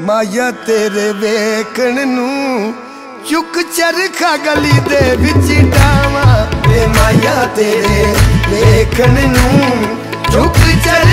माया तेरे वेखण नू चुक चरखा गली दे विच डावां वे माया तेरे वेखण नू चुक चरखा